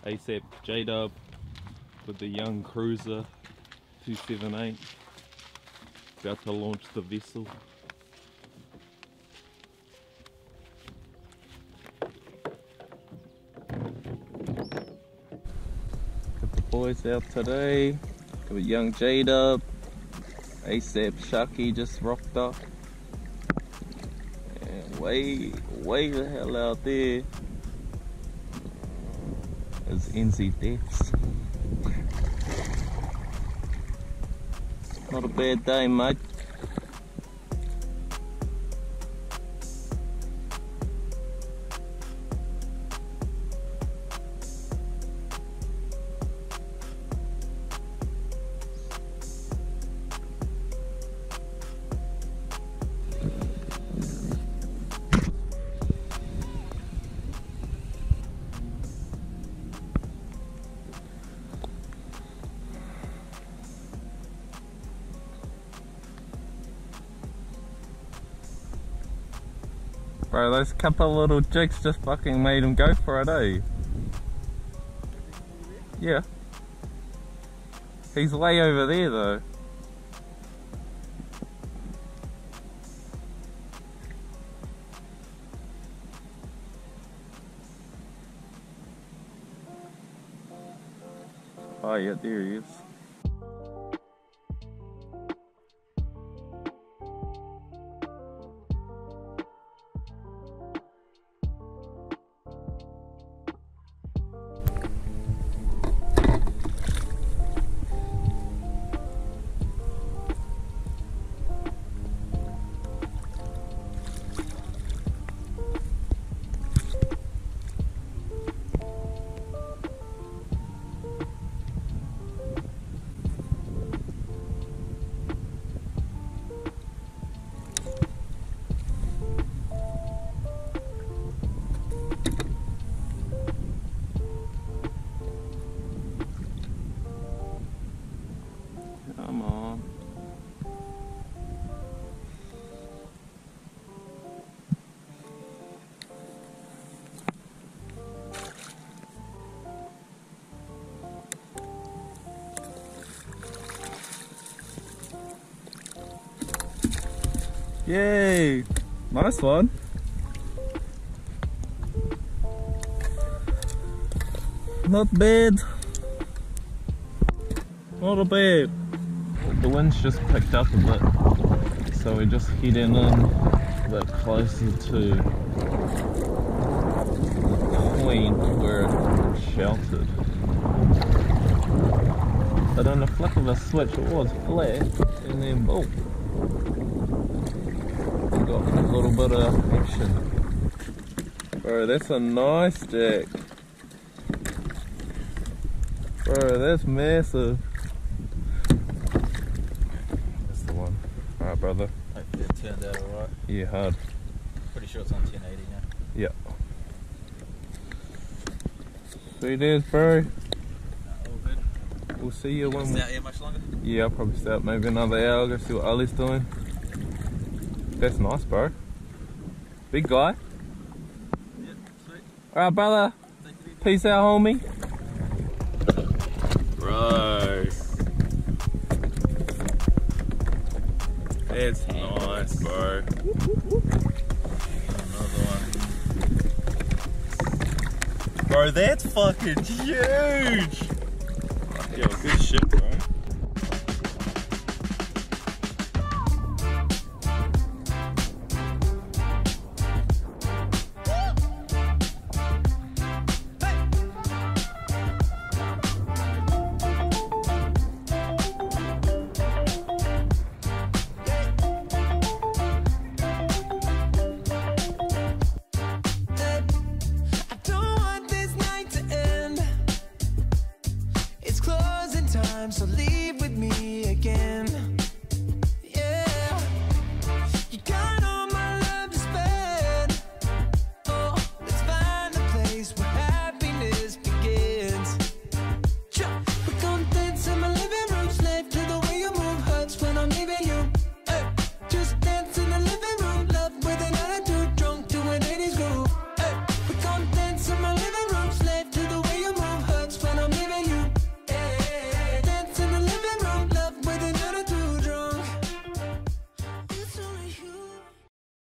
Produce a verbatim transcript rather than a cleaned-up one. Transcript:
ASAP J-Dub with the young cruiser two seventy-eight, about to launch the vessel. Got the boys out today, got a young J-Dub, ASAP Shucky just rocked up, and way, way the hell out there is N Z Deaths. Not a bad day, mate. Bro, those couple of little jigs just fucking made him go for it, eh? Yeah. He's way over there though. Oh yeah, there he is. Come on. Yay! Nice one. Not bad. Not bad. The wind's just picked up a bit, so we're just heading in a bit closer to the Queen where it's sheltered. But on the flick of a switch it was flat, and then boom, we got a little bit of action. Bro, that's a nice jack. Bro, that's massive. Alright, brother. Hopefully it turned out alright. Yeah, hard. Pretty sure it's on ten eighty now. Yeah. Sweet as, bro. No, all good. We'll see you, you when we... Stay out here much longer? Yeah, I'll probably stay out maybe another hour, go see what Ali's doing. That's nice, bro. Big guy. Yeah, sweet. Alright, brother. Peace out, homie. Bro. That's nice, bro. Another one. Bro, that's fucking huge! Yo, good shit, bro.